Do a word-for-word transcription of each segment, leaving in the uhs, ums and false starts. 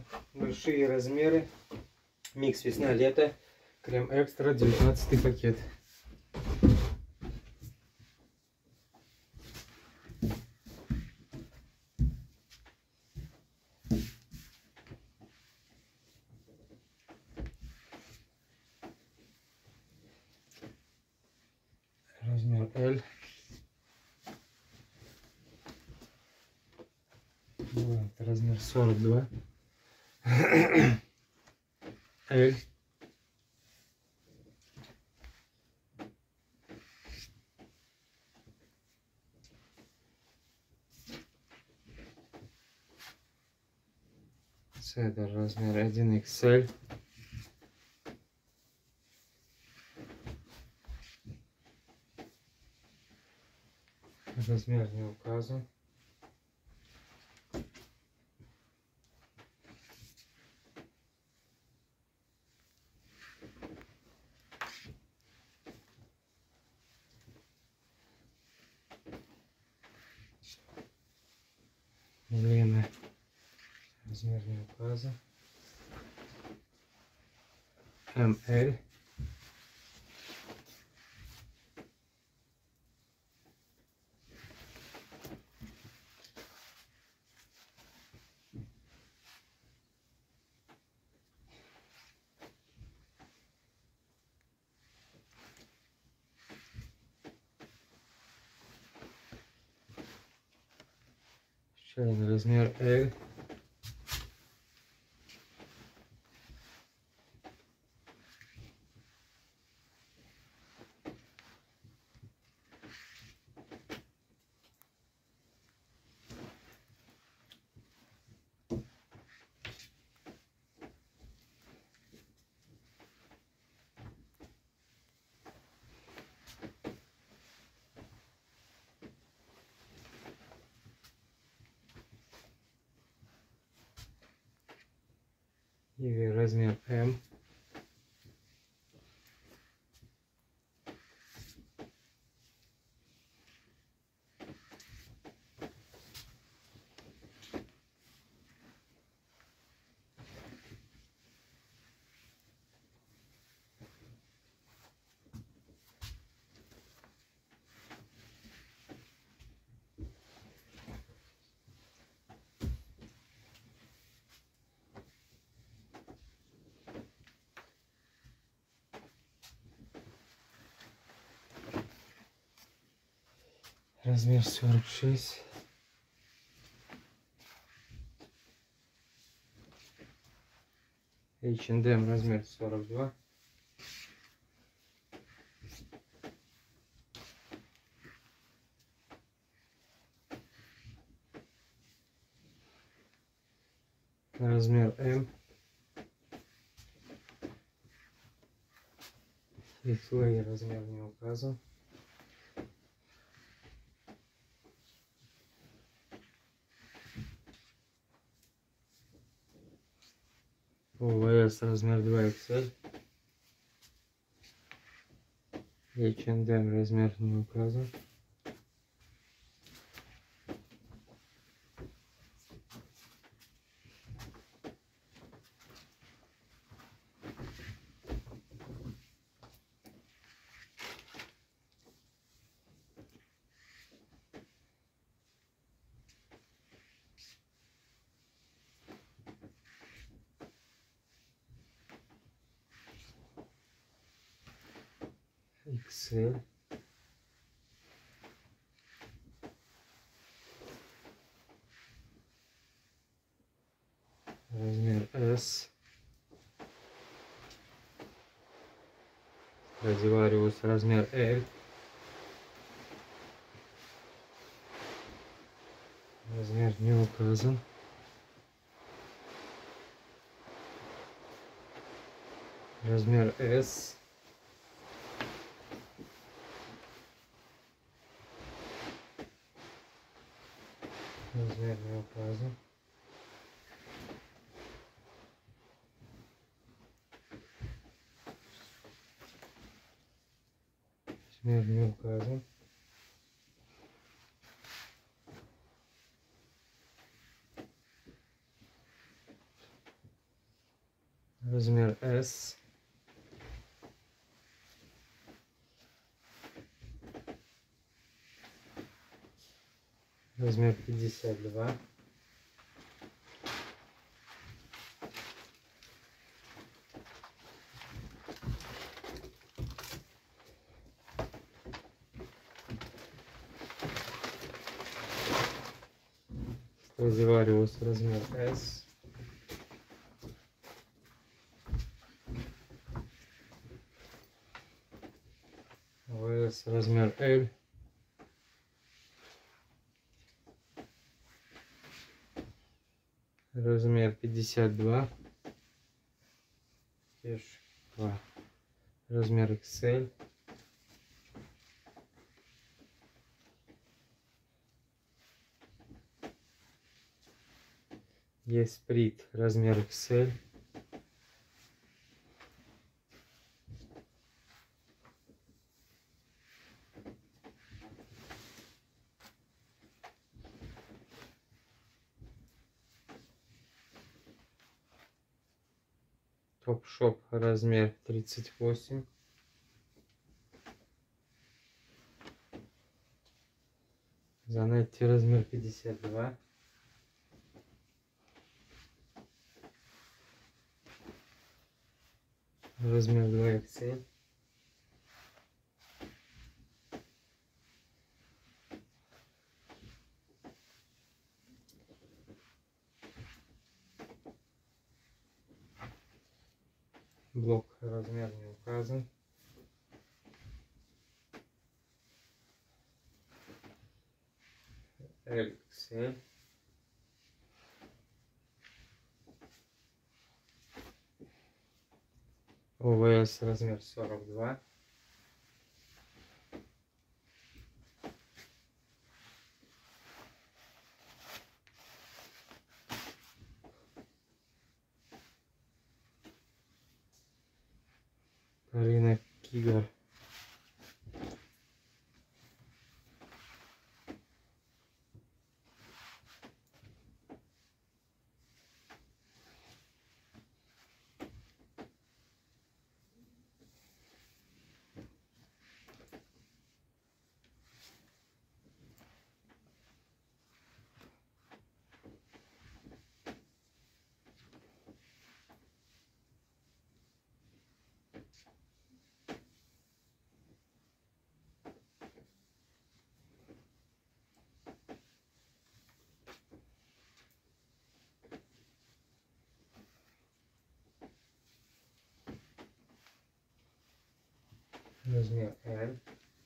большие размеры. Микс весна-лето. Крем экстра, девятнадцатый пакет. Размер L. Вот, размер сорок два. L. Это размер один икс эль. Размер не указан. Длина. Размер не указан. эм эль. Еще один размер L. И размер М. Размер сорок шесть. эйч энд эм размер сорок два. Размер М. И свой размер не указан. ОВС размер два икс эль. эйч энд эм размер не указан. икс эль. Размер S. Stradivarius размер L. Размер не указан. Размер S. Размер не указан. Размер не указан. Размер S. Размер пятьдесят два. Stradivarius размер S. вэ эс размер L. Размер пятьдесят два. два. Размер икс эль. Есть сприт размер икс эль. Топ-шоп размер тридцать восемь. Занетти размер пятьдесят два. Размер два икс эль. Блок размер не указан. эль икс эль. о вэ эс размер сорок два. Арина Кигар. Размер L.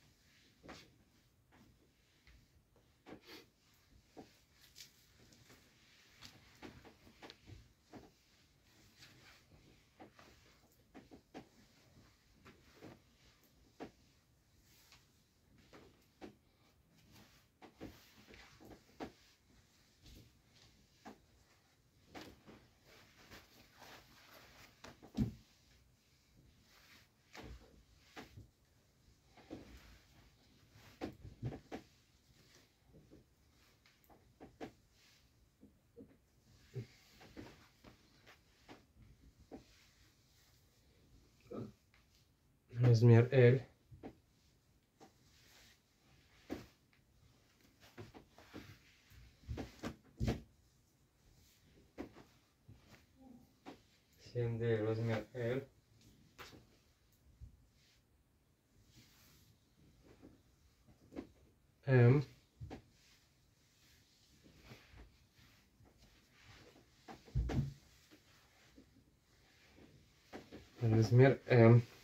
Размер L. семь дэ размер L. М. Размер М.